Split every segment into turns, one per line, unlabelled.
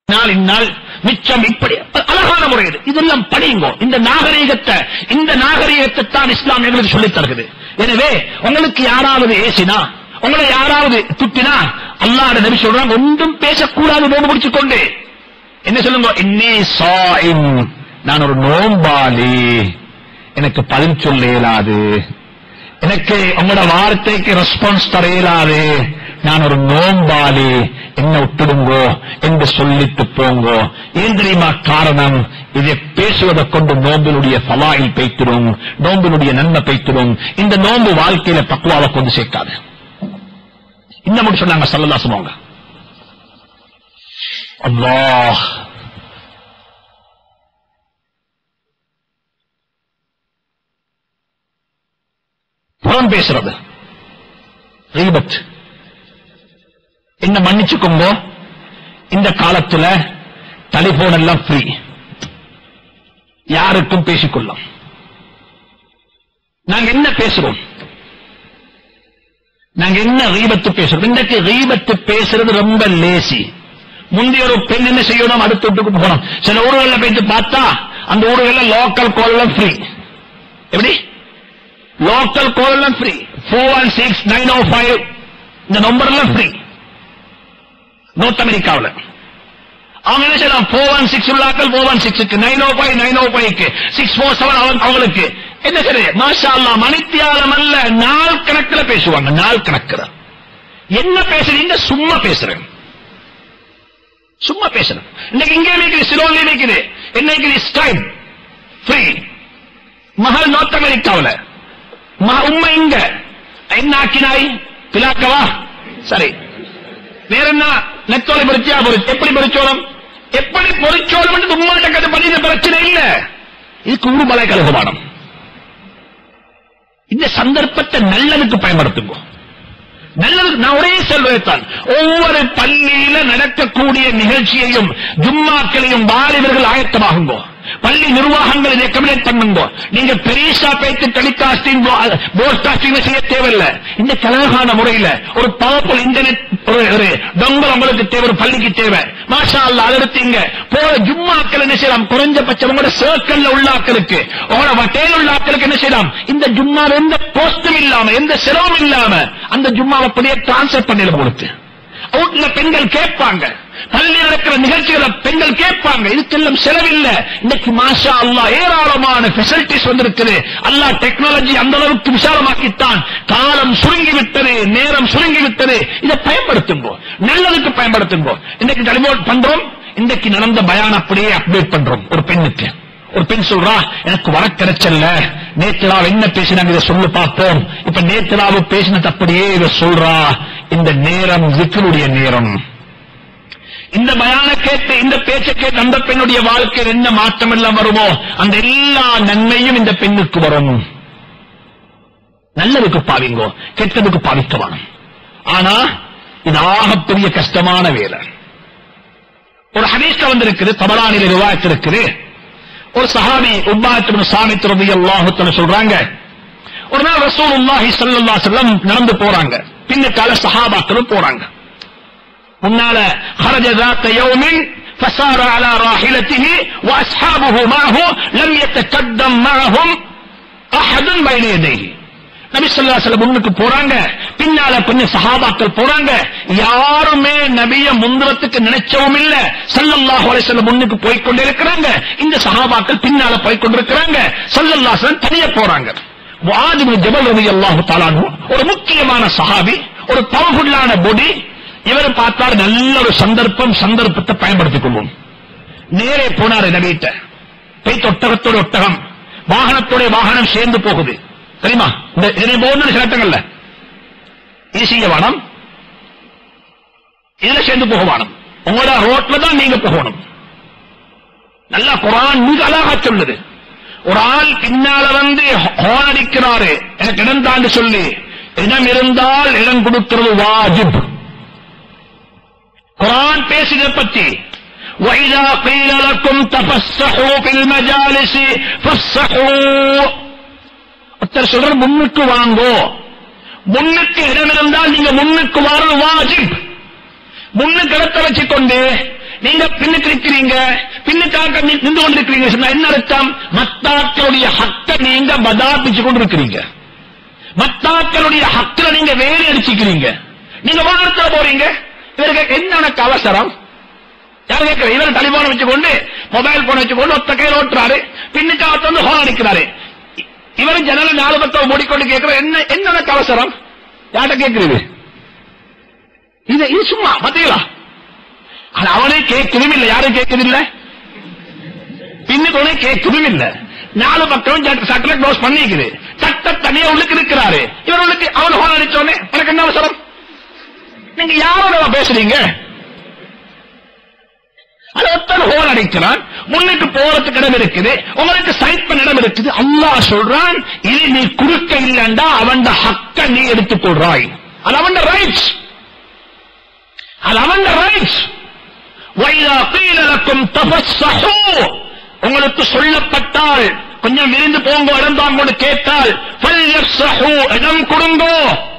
நாள் மிச்சம் இப்படி அழகான முறை இதெல்லாம் படியுங்கோ. இந்த நாகரீகத்தை தான் இஸ்லாம் எங்களுக்கு சொல்லித் தருகிறது. எனவே உங்களுக்கு யாராவது ஏசினா, உங்களை யாராவது துட்டினா, அல்லாஹ்வுடைய நபி சொல்றாங்க ஒன்றும் பேசக்கூடாது. நோன்பு பிடிச்சுக் கொண்டு என்ன சொல்லுங்க, இன்னி ஸாயிம், நான் ஒரு நோம்பாளி, எனக்கு பதில் சொல்ல இயலாது, எனக்கு உங்களோட வார்த்தைக்கு ரெஸ்பான்ஸ் தர இயலாது, நான் ஒரு நோம்பாளி, என்ன விட்டுடுங்கோ என்று சொல்லிட்டு போங்கோ. ஏன் தெரியுமா காரணம்? இதை பேசுவதை கொண்டு நோம்பினுடைய ஃபலாயில் பெய்த்திடும், நோம்பினுடைய நன்மை பெய்த்திடும். இந்த நோம்பு வாழ்க்கையில தக்வாவை கொண்டு சேர்க்காது. இன்னும் சொன்னாங்க ஸல்லல்லாஹு அலைஹி வஸல்லம், அல்லாஹ் புறம் பேசுறது கீபத். என்ன மன்னிச்சுக்கோங்க, இந்த காலத்துல டெலிபோன் எல்லாம் ஃப்ரீ, யாருக்கும் பேசிக்கொள்ளலாம். நாங்க என்ன பேசுறோம், நாங்க என்ன கீபத்து பேசுறோம்? இன்றைக்கு கீபத்து பேசுறது ரொம்ப லேசி. முந்தைய ஒரு பெண் என்ன செய்யணும், அடுத்த வீட்டுக்கு போனோம். சில ஊர்களில் போயிட்டு பார்த்தா அந்த ஊர்களில் லோக்கல் கால் எல்லாம் ஃப்ரீ. எப்படி லோக்கல் கால் எல்லாம் ஃப்ரீ? 416-905 இந்த நம்பர் எல்லாம் ஃப்ரீ. நார்த் அமெரிக்காவில் அவங்க என்ன செய்யலாம், 416 உள்ளாக்கள் 416க்கு, 905-905க்கு, 647 அவங்களுக்கு என்ன செய்ய, மாஷா அல்லாஹ், மணித்தியாலம் அல்ல நாள் கணக்கில் பேசுவாங்க. நாள் கணக்கில் என்ன பேசுறீங்க? சும்மா பேசுறேன், சும்மா பேசுறேன். இன்னைக்கு இங்கே நிற்குது, சிலோன்ல நிற்குது, என்னைக்கு ஸ்டைம் ஃப்ரீ. மகள் நார்த் அமெரிக்காவில், உண்மை இங்க என்ன ஆக்கினாய் பிளாக்கவா? சரி, வேற என்ன நெத்தோலை பொறிச்சியா? எப்படி பொறிச்சோளம், எப்படி பொறிச்சோளம் உண்மையிட்ட கதை பண்ணி பிரச்சனை இல்ல. இதுக்கு ஒரு மலை கலகமானம். இந்த சந்தர்ப்பத்தை நல்லதுக்கு பயன்படுத்துங்க. நல்லது நான் ஒரே சொல்வதைத்தான், ஒவ்வொரு பள்ளியில நடக்கக்கூடிய நிகழ்ச்சியையும் ஜும்மாக்களையும் வாலிபர்கள் ஆயத்தமாகுங்கோ. பள்ளி நிர்வாகங்களை ரெக்கமெண்ட் பண்ணுங்க. நீங்க பெரிசா பேச்சு டெலிகாஸ்டிங் போட்காஸ்டிங் செய்ய தேவையில்லை. இந்த கலகான முறையில் ஒரு பவர்ஃபுல் இன்டர்நெட் ஒரு டொங்கல் உங்களுக்கு தேவை, ஒரு பள்ளிக்கு தேவை. மாஷா அல்லாஹ், அதை எடுத்தீங்க போற ஜும்மாக்கள் என்ன செய்யலாம், குறைஞ்சபட்சம் உங்களோட சர்க்கிள்ல உள்ள ஆக்களுக்கு, உங்களோட வட்டையில் உள்ள ஆக்களுக்கு என்ன செய்யலாம், இந்த ஜும்மா எந்த போஸ்டும் இல்லாம எந்த சிரமம் இல்லாம அந்த ஜும்மாவை அப்படியே டிரான்ஸ்ஃபர் பண்ணிட கொடுத்து அவுட்ல பெண்கள் கேட்பாங்க, பள்ளி நடக்கிற நிகழ்ச்சிகளை பெண்கள் கேட்பாங்க. இதுக்கெல்லாம் செலவில்லை. இன்னைக்கு மாஷா அல்லாஹ் ஏராளமான ஃபெசிலிட்டிஸ் வந்திருக்குது. அல்லாஹ் டெக்னாலஜி அந்த அளவுக்கு விசாலமாக்கித்தான். காலம் சுருங்கி விட்டது, நேரம் சுருங்கி விட்டது. இதை பயன்படுத்துங்கோ, நல்லதுக்கு பயன்படுத்துங்கோ. இன்னைக்கு டெலிபோன் பண்றோம், இன்னைக்கு நடந்த பயான் அப்படியே அப்டேட் பண்றோம். ஒரு பெண்ணுக்கு, ஒரு பெண் சொல்றா, எனக்கு வர கிடைச்சல்ல, நேற்று என்ன பேசினாங்க இதை சொல்லு பார்ப்போம். இப்ப நேற்று பேசினது அப்படியே இதை சொல்றா. இந்த நேரம் ஜிக்ருடைய நேரம். இந்த பயான கேட்டு, இந்த பேச்சை கேட்டு அந்த பெண்ணுடைய வாழ்க்கையில் என்ன மாற்றம் எல்லாம் வருமோ அந்த எல்லா நன்மையும் இந்த பெண்ணுக்கு வரும். நல்லதுக்கு பாவிங்கோ, கெட்டதுக்கு பாவிக்கவானும். ஆனா இது ஆகப்பெரிய கஷ்டமான வேலை. ஒரு ஹதீஸ்ல வந்திருக்குது, தபரானில ரிவாயத் இருக்குது. ஒரு சஹாபி உபாத் இப்னு சாமித் ரலியல்லாஹு தஆலா சொல்றாங்க, ஒரு நாள் ரசூலுல்லாஹி ஸல்லல்லாஹு அலைஹி வஸல்லம் நடந்து போறாங்க, பின்னக்கால சஹாபாக்களும் போறாங்க. முன்னால خرج ذات يوم فسار على راحلته واصحابه معه لم يتقدم معهم احد بين يديه. நபி ஸல்லல்லாஹு அலைஹி வஸல்லம் முன்னுக்கு போறாங்க, பின்னால கொஞ்சம் சஹாபாக்கள் போறாங்க. யாருமே நபியை முந்திரத்துக்கு நினைச்சவும் இல்ல. ஸல்லல்லாஹு அலைஹி வஸல்லம் முன்னுக்கு போய் கொண்டே இருக்கிறாங்க, இந்த சஹாபாக்கள் பின்னால போய் கொண்டிருக்கிறாங்க. ஸல்லல்லாஹு அலைஹி வஸல்லம் தனியா போறாங்க. முஆத் இப்னு ஜபல் ரலியல்லாஹு தஆலா அன்ஹு ஒரு முக்கியமான சஹாபி, ஒரு பவர்ஃபுல்லான பொடி. இவர் பார்த்தார் நல்ல ஒரு சந்தர்ப்பத்தை பயன்படுத்திக் கொள்வோம். நேரே போனாரு நபிட்ட. போய் ஒட்டகத்தோட ஒட்டகம், வாகனத்தோட வாகனம் சேர்ந்து போகுது. தெரியுமா இந்த போன சட்டங்கள்ல ஈசிய வானம், இதுல சேர்ந்து போக வானம். உங்களோட ரோட்ல தான் நீங்க போகணும். நல்லா குர்ஆன் மிக அழகா சொல்லுது. ஒரு ஆள் பின்னால வந்து ஹார்ன் அடிக்கிறாரு, எனக்கு இடம் தாண்டி சொல்லி, இடம் இருந்தால் இடம் கொடுக்கிறது வாஜிப். குர்ஆன் பேசியதை பற்றி, وَإِذَا قِيلَ لَكُمْ تَفَسَّحُوا فِي الْمَجَالِسِ فَافْسَحُوا. ஒருத்தர் சொல்ற முன்னுக்கு வாங்கோ, முன்னுக்கு இடம் இருந்தால் நீங்க முன்னுக்கு வார வாஜிப். முன்னுக்கு இடத்தை வச்சுக்கொண்டு நீங்க பின்னுக்கு இருக்கிறீங்க, பின்னுக்காக நின்று கொண்டிருக்கிறீங்க சொன்னா என்ன அர்த்தம்? மத்தாக்களுடைய ஹக்க நீங்க பதாபிச்சு கொண்டிருக்கிறீங்க, மத்தாக்களுடைய ஹக்கில நீங்க வேலை அடிச்சுக்கிறீங்க, நீங்க வாகனத்துல போறீங்க. இவருக்கு என்ன அவசரம்? யாரும் கேட்கிற இவர் டெலிபோன் வச்சுக்கொண்டு மொபைல் போன் வச்சுக்கொண்டு ஒத்த கையில் ஓட்டுறாரு, பின்னுக்காக வந்து ஹோன் அடிக்கிறாரு. இவரும் ஜனல 4 பக்கம் மூடிக்கொண்டு கேட்கிற என்ன அவசரம்? யார்கிட்ட கேட்கிறது? இது சும்மா பாத்தீங்களா? அவனே கேட்கணும் இல்ல, யாரும் கேட்கணும் இல்ல, பின்னுக்கு கேட்கணும் இல்ல, 4 பக்கம் சட்டல க்ளோஸ் பண்ணிக்குது, சட்ட தனியா உள்ளுக்கு இருக்கிறாரு. இவர் உள்ளுக்கு அவன் ஹோன் அடிச்சோடனே எனக்கு என்ன அவசரம்? நீங்க யாரோட பேசுறீங்க? ஹோன் அடிக்கிறான், முன்னுக்கு போறதுக்கு இடம் இருக்குது, உங்களுக்கு சைட் பண்ண இடம் இருக்குது. அல்லாஹ் சொல்றான், இது நீ குறுக்க இல்லண்டா அவன் ஹக்க நீ எடுத்துக் கொள்றாய். அது அவன் ரைட்ஸ், அது அவன் ரைட்ஸ். வைதா கீல லக்கும் தஃபஸ்ஸஹு, உங்களுக்கு சொல்லப்பட்டால் கொஞ்சம் விரிந்து போங்க, இடம் தாங்கன்னு கேட்டால் ஃபல்யஃப்ஸஹு, இடம் கொடுங்கோ.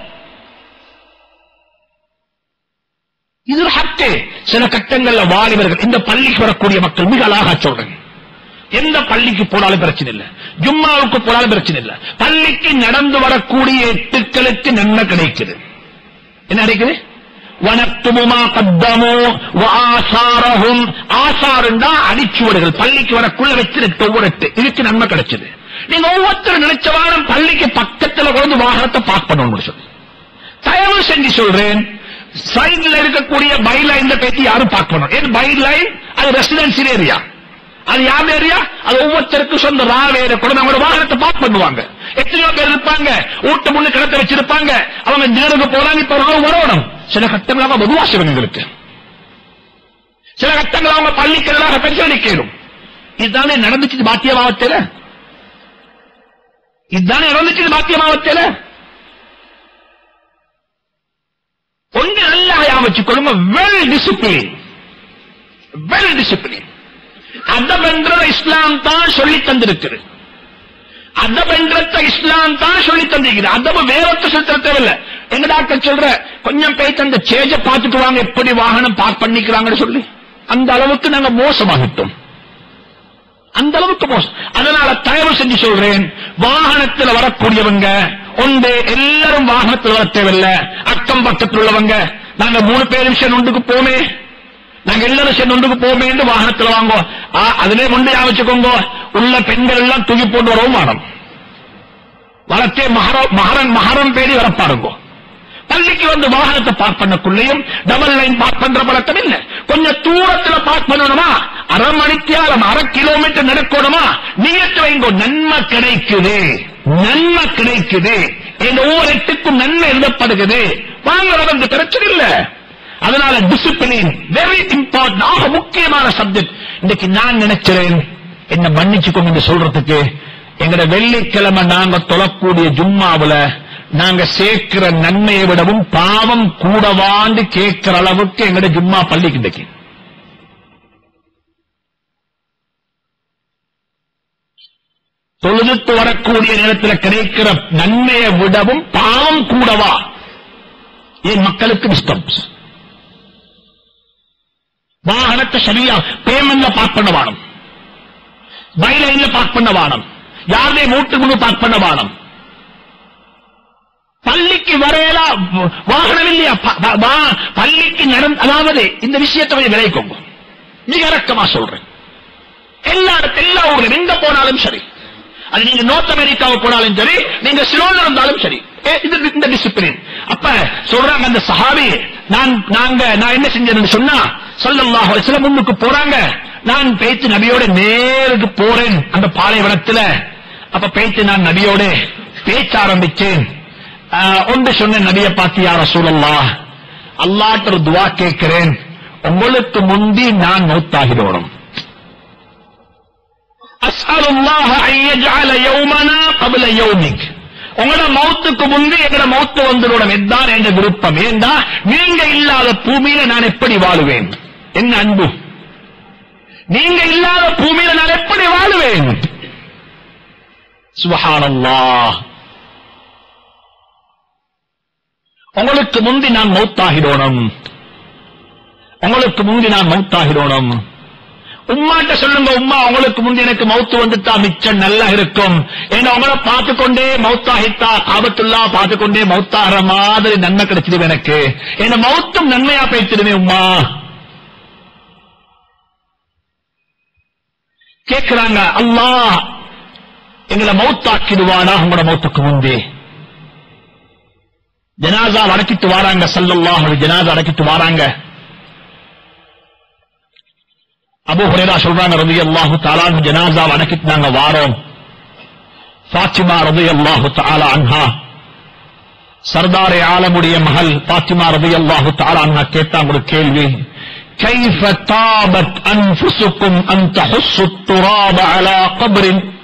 இது ஹக்கு. சில கட்டங்கள்ல வாலிபர்கள், இந்த பள்ளிக்கு வரக்கூடிய மக்கள் மிக அழகா சொல்றேன், எந்த பள்ளிக்கு போனாலும் பிரச்சனை இல்ல, ஜும்மாவுக்கு போனாலும் பிரச்சனை இல்ல, பள்ளிக்கு நடந்து வரக்கூடிய எட்டுக்களுக்கு நன்மை கிடைக்குது. என்ன கிடைக்குது? வனத்துமுமா கத்தமோ ஆசாரஹும், ஆசாருண்டா அடிச்சுவடுகள், பள்ளிக்கு வரக்குள்ள வச்சு ஒவ்வொரு இதுக்கு நன்மை கிடைச்சது. நீங்க ஒவ்வொருத்தரும் நினைச்சவாறும் பள்ளிக்கு பக்கத்துல கொண்டு வாகனத்தை பார்க் பண்ணணும் சொல்லி தயவு செஞ்சு சொல்றேன். சைட்ல இருக்கக்கூடிய பை லைன்ல பேசி யாரும் பார்க்கணும். ஏன் பை லைன்? அது ரெசிடென்சியல் ஏரியா, அது யார் ஏரியா? அது ஒவ்வொருத்தருக்கும் சொந்த ராவேற கூட அவங்களோட வாகனத்தை பார்க் பண்ணுவாங்க. எத்தனையோ பேர் இருப்பாங்க, வீட்டு முன்னு கிடத்த வச்சிருப்பாங்க, அவங்க நேருக்கு போறாங்க. இப்ப வரணும். சில கட்டங்கள் அவங்க பொதுவாசம் எங்களுக்கு, சில கட்டங்கள் அவங்க பள்ளிக்கு எதிராக பரிசீலிக்கணும். இதுதானே நடந்துச்சு பாத்திய மாவட்டத்தில், இதுதானே நடந்துச்சு பாத்திய மாவட்டத்தில். ஒன்று நல்லா வச்சுக்கொள்ளுங்க, வெல் டிசிப்ளின், வெல் டிசிப்ளின். அதப் என்ற இஸ்லாம் தான் சொல்லி தந்திருக்கிறது, அதப் என்ற இஸ்லாம் தான் சொல்லி தந்திருக்கிறது. அதப் வேறொத்த சொல்ல தேவையில்லை. எங்க டாக்டர் சொல்ற கொஞ்சம் பேச்சு அந்த சேஜ பார்த்துட்டு வாங்க, எப்படி வாகனம் பார்க் பண்ணிக்கிறாங்கன்னு சொல்லி. அந்த அளவுக்கு நாங்க மோசமாகிட்டோம், அந்த அளவுக்கு மோசம். அதனால தயவு செஞ்சு சொல்றேன், வாகனத்தில் வரக்கூடியவங்க ஒன்று எல்லாரும் வாகனத்தில் வர தேவையில்லை. அக்கம் பக்கத்தில் உள்ளவங்க, நாங்க 3 பேர் விஷயம் ஒன்றுக்கு போமே, நாங்க எல்லாரும் விஷயம் ஒன்றுக்கு போமே வாகனத்தில் வாங்கோ. அதிலே ஒன்று வச்சுக்கோங்க, உள்ள பெண்கள் எல்லாம் தூக்கி போட்டு வரவும் மாறும், வளர்த்தே மகரம் பேடி வரப்பாருங்கோ. பள்ளிக்கு வந்து வாகனத்தை பார்க் பண்ணக்குள்ளையும் டபுள் லைன் பார்க் பண்ற பழக்கம் இல்ல. கொஞ்சம் தூரத்தில் பார்க் பண்ணணுமா, அரை மணித்தியாலம் 1/2 கிலோமீட்டர் நடக்கணுமா, நீயத்து வைங்கோ, நன்மை கிடைக்குது, நன்மை கிடைக்குது. இந்த ஒவ்வொரு எட்டுக்கும் நன்மை எழுதப்படுகிறது. வாங்குறது பிரச்சனை இல்ல. அதனால டிசிப்ளின் வெரி இம்பார்ட்டன்ட், ஆக முக்கியமான சப்ஜெக்ட். இன்னைக்கு நான் நினைக்கிறேன், என்ன மன்னிச்சுக்கோங்க என்று சொல்றதுக்கு, எங்கட வெள்ளிக்கிழமை நாங்க தொழக்கூடிய ஜும்மாவுல நாங்க சேர்க்கிற நன்மையை விடவும் பாவம் கூடவாண்டு கேட்கிற அளவுக்கு எங்கட ஜும்மா பள்ளிக்கு இன்னைக்கு தொழுதுட்டு வரக்கூடிய நேரத்தில் கிடைக்கிற நன்மையை விடவும் பாவம் கூடவா? ஏன் மக்களுக்கு டிஸ்டர்பன்ஸ்? வாகனத்தை சரியா பேமெண்ட்ல பார்க் பண்ண வானம், பைலைன்ல பார்க் பண்ண வானம், யாருடைய மூட்டு முன்னு பார்க் பண்ண வானம். பள்ளிக்கு வரையலா வாகனம் இல்லையா, பள்ளிக்கு நடந்து, அதாவது இந்த விஷயத்தை கொஞ்சம் விளைவிக்கோங்க. மிக இறக்கமா சொல்றேன், எல்லா ஊர்ல எங்க போனாலும் சரி, அது நீங்க நார்த் அமெரிக்காவுக்கு போனாலும் சரி, நீங்க சிலோன்ல இருந்தாலும் சரி, இந்த டிசிப்ளின். அப்ப சொல்றாங்க அந்த சஹாபி, நான் என்ன செஞ்சேன்னு சொன்னா, ஸல்லல்லாஹு அலைஹி வஸல்லம் முன்னுக்கு போறாங்க, நான் பேச்சு நபியோட நேருக்கு போறேன் அந்த பாலைவனத்துல. அப்ப பேச்சு நான் நபியோட பேச்ச ஆரம்பிச்சேன். ஒன்று சொன்ன நபியை பார்த்து, யா ரசூலல்லாஹ், அல்லாஹ்ட்ட ஒரு துஆ கேட்கிறேன், உங்களுக்கு முந்தி நான் மௌத்தாகிடணும். அஸ்அலுல்லாஹ அன் யஜ்அல யௌமனா قبل யௌமிக், உங்களோட மௌத்துக்கு முந்தி எங்கட மௌத்து வந்துடும். இதுதான் என்ற விருப்பம். ஏண்டா நீங்க இல்லாத பூமியில நான் எப்படி வாழுவேன்? என்ன அன்பு, நீங்க இல்லாத பூமியில நான் எப்படி வாழுவேன்? சுப்ஹானல்லாஹ். உங்களுக்கு முந்தி நான் மௌத்தாகிடணும். உங்களுக்கு முந்தி நான் மௌத்தாகிடணும். உம்மாட்ட சொல்லுங்க, உம்மா உங்களுக்கு முந்தி எனக்கு மௌத்து வந்துட்டா மிச்சம் நல்லா இருக்கும். ஏன்னா உங்களை பார்த்துக்கொண்டே மௌத்தாகித்தா ஆபத்துல்லா பார்த்துக்கொண்டே மௌத்தாகிற மாதிரி நன்மை கிடைச்சிடுவேன் எனக்கு. என்ன மௌத்தும் நன்மையா பேசிடுவேன் உம்மா. கேட்கிறாங்க, அல்லாஹ் எங்களை மௌத்தாக்கிடுவானா உங்களோட மௌத்துக்கு முந்தே. ஜனாசா அடக்கிட்டு வாராங்க, ஸல்லல்லாஹு அலைஹி ஜனாசா அடக்கிட்டு வாராங்க. அபூ ஹுரைரா சொல்றாங்க ரலியல்லாஹு தஆலா அன்ஹு, ஜனாசா அடக்கிட்டு நாங்க வாரோம். ஃபாத்திமா ரலியல்லாஹு தஆலா அன்ஹா, சர்தாரே ஆலமுடைய மகள் ஃபாத்திமா ரலியல்லாஹு தஆலா அன்ஹா கேட்டாங்க ஒரு கேள்வி. كيف طابت أنفسكم أن تحصوا التراب على قبر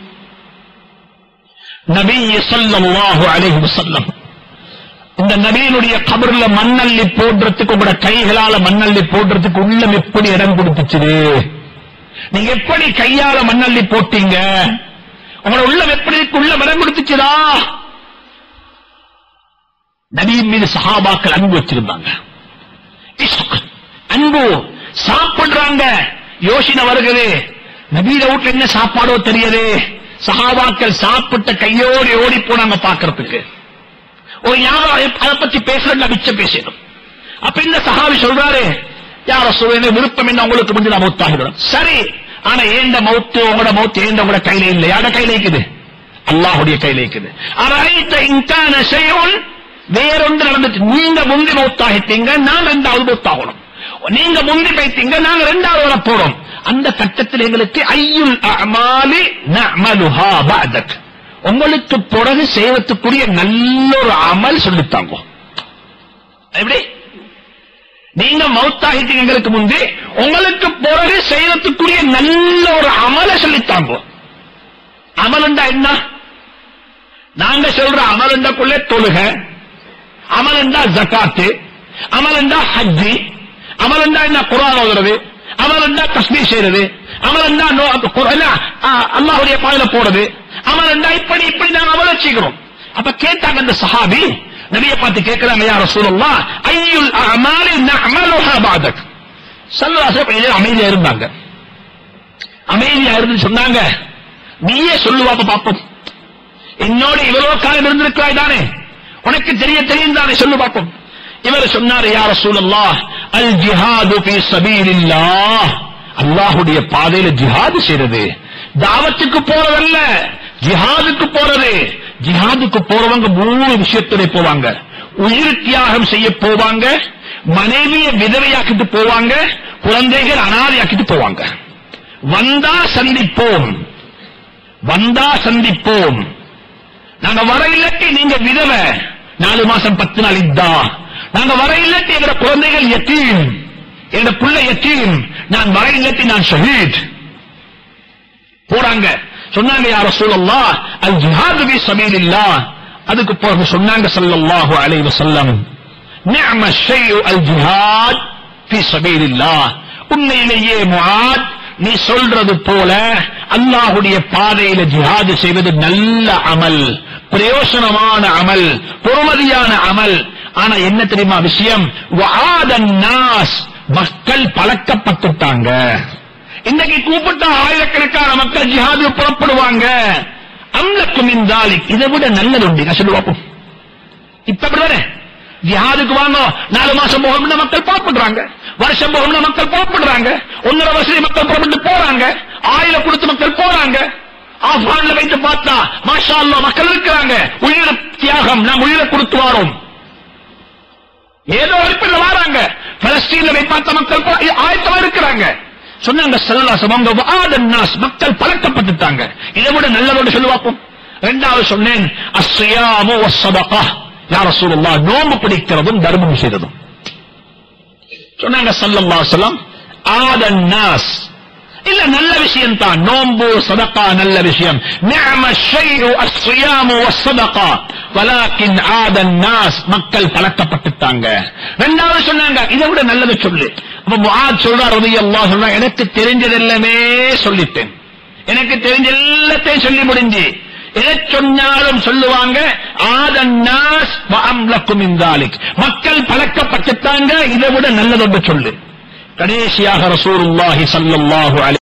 النبي صلى الله عليه وسلم. இந்த நபியினுடைய கபர்ல மண்ணள்ளி போடுறதுக்கு உங்களோட கைகளால மண்ணள்ளி போடுறதுக்கு உள்ளம் எப்படி இடம் கொடுத்துச்சு? நீங்க எப்படி கையால மண்ணள்ளி போட்டீங்க? உங்களோட உள்ளம் எப்படி உள்ளம் இடம் கொடுத்துச்சுதா? நபியின் மீது சஹாபாக்கள் அன்பு வச்சிருந்தாங்க. அன்பு சாப்பிடுறாங்க, யோசனை வருகிறது, நபியில வீட்டுல என்ன சாப்பாடோ தெரியுது. சஹாபாக்கள் சாப்பிட்ட கையோடு ஓடி போனாங்க பாக்குறதுக்கு. ஒரு யாரும் அதை பத்தி பேசுறது மிச்சம் பேசணும். அப்ப இந்த சஹாபி சொல்றாரு, யார சொல்ற விருப்பம் என்ன உங்களுக்கு முந்தி நான் மௌத்தாகிடும். சரி, ஆனா ஏந்த மௌத்து உங்களோட மௌத்து ஏந்த உங்களோட கையில இல்லை. யார கையில இருக்குது? அல்லாஹுடைய கையில இருக்குது. வேறொன்று நடந்துச்சு. நீங்க முந்தி மௌத்தாகிட்டீங்க, நான் ரெண்டாவது மௌத்தாகணும். நீங்க முந்தி போயிட்டீங்க, நாங்க ரெண்டாவது வர போறோம். அந்த கட்டத்தில் எங்களுக்கு ஐயுல் அமாலி நஅமலுஹா பஅதக், உங்களுக்கு பிறகு செய்வதற்குரிய நல்ல ஒரு அமல் சொல்லித்தாங்க. எப்படி? நீங்க மௌத்தாகிட்டீங்க எங்களுக்கு முந்தி, உங்களுக்கு பிறகு செய்வதற்குரிய நல்ல ஒரு அமலை சொல்லித்தாங்க. அமலுண்டா என்ன? நாங்க சொல்ற அமலுண்டாக்குள்ளே தொழுக, அமலுண்டா ஜகாத்து, அமலுண்டா ஹஜ்ஜி, அமலுண்டா என்ன குர்ஆன் ஓதுறது, அமலுண்டா தஸ்பீஹ் செய்யறது, அமலுண்டா அல்லாஹ்வுடைய பாதையில போறது, அமலுண்டா இப்படி இப்படி நாங்க அமல செய்கிறோம். அப்ப கேட்டாங்க அந்த சஹாபி, நபியை பார்த்து கேட்கிறாங்க, யா ரசூலல்லாஹ் ஐயுல் அமாலி நஅமலுஹா பஅதக். ஸல்லல்லாஹு அலைஹி வஸல்லம் அமைதியா இருந்தாங்க. அமைதியா இருந்து சொன்னாங்க, நீயே சொல்லுவாப்ப பாப்போம். என்னோட இவ்வளவு காலம் இருந்திருக்கிறாய் தானே, உனக்கு தெரியும் தானே, சொல்லு பார்ப்போம். இவர் சொன்னார், யா ரசூலல்லாஹ் அல் ஜிஹாது ஃபீ ஸபீலில்லாஹ், அல்லாஹ்வுடைய பாதையில ஜிஹாது செய்யறது. தாவத்துக்கு போறதல்ல, ஜிஹாதுக்கு போறது. ஜிஹாதுக்கு போறவங்க மூணு விஷயத்திலே போவாங்க. உயிர் தியாகம் செய்ய போவாங்க, மனைவியை விதவையாக்கிட்டு போவாங்க, குழந்தைகள் அனாதையாக்கிட்டு போவாங்க. வந்தா சந்திப்போம், வந்தா சந்திப்போம். நாங்க வர இல்லாட்டி நீங்க விதவை, 4 மாசம் 10 நாள் இதா. நாங்க வர இல்லாட்டி எங்க குழந்தைகள் யத்தீம், எங்க பிள்ளை யத்தீம். நான் வர இல்லாட்டி நான் ஷஹீத். போறாங்க. சொன்னாங்க, யா ரசூலல்லாஹ் அல் ஜிஹாது ஃபீ ஸபீலில்லாஹ். அதுக்கு பிறகு சொன்னாங்க ஸல்லல்லாஹு அலைஹி வஸல்லம், நிஅம ஷைஉ அல் ஜிஹாத் ஃபீ ஸபீலில்லாஹ். உண்மையிலேயே முஆத், நீ சொல்றது போல அல்லாஹ்வுடைய பாதையில ஜிஹாது செய்வது நல்ல அமல், பிரயோசனமான அமல், பொறுமதியான அமல். ஆனா என்ன தெரியுமா விஷயம்? வஆதன் நாஸ், மக்கள் பழக்கப்பட்டுட்டாங்க. இன்னைக்கு கூப்பிட்டா ஆயிரக்கணக்கான மக்கள் ஜிஹாது புறப்படுவாங்க. அம்லக்கும் மின் தாலிக், இதை விட நல்லது உண்டு. நான் சொல்லுவாப்போம், இப்ப அப்படிதானே ஜிஹாதுக்கு வாங்க, 4 மாசம் போகணும்னு மக்கள் புறப்படுறாங்க, வருஷம் போகணும்னு மக்கள் புறப்படுறாங்க, 1.5 வருஷம் மக்கள் புறப்பட்டு போறாங்க, 1000 கொடுத்து மக்கள் போறாங்க. ஆப்கான்ல வைத்து பார்த்தா மாஷா அல்லாஹ் மக்கள் இருக்கிறாங்க. உயிர் தியாகம், நாம் உயிரை கொடுத்து வாரோம். ஏதோ அடிப்படையில் வராங்க. பலஸ்தீன்ல வைத்து பார்த்த மக்கள் ஆயத்தமா இருக்கிறாங்க. சொன்னாங்க ஸல்லல்லாஹு அலைஹி வஸல்லம், மக்கள் பழக்கப்பட்டுட்டாங்க. இதை விட நல்லதோடு சொல்லுவாப்போம். இரண்டாவது சொன்னேன், அஸ்ஸியாமு வஸ்ஸதகா. யா ரசூலுல்லாஹ் நோன்பு பிடிக்கிறதும் தர்மம் செய்யறதும். சொன்னாங்க ஸல்லல்லாஹு அலைஹி வஸல்லம், ஆதன் நாஸ், இல்ல நல்ல விஷயம் தான், நோன்பு சதகா நல்ல விஷயம். நிஅம ஷைஉ அஸ்ஸியாமு வஸ்ஸதகா வலாக்கின் ஆதன் நாஸ், மக்கள் பழக்கப்பட்டுட்டாங்க. இரண்டாவது சொன்னாங்க, இதை விட நல்லது சொல்லு. அப்ப முஆத் சொல்றார் ரலியல்லாஹு அன்ஹு, எனக்கு தெரிஞ்சதெல்லாமே சொல்லிட்டேன், எனக்கு தெரிஞ்ச எல்லாத்தையும் சொல்லி முடிஞ்சு. எதை சொன்னாலும் சொல்லுவாங்க, ஆதன் நாஸ் வஅம்லக்கும் மின் தாலிக், மக்கள் பழக்கப்பட்டுட்டாங்க, இதை விட நல்லதொன்று சொல்லு. கடைசியாக ரசூலுல்லாஹி ஸல்லல்லாஹு அலைஹி